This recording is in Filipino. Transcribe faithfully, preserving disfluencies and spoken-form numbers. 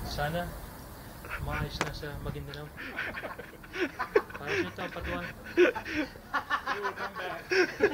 Sana maayos na sa Maguindanao. Para sa ito, patuwan. You will come back.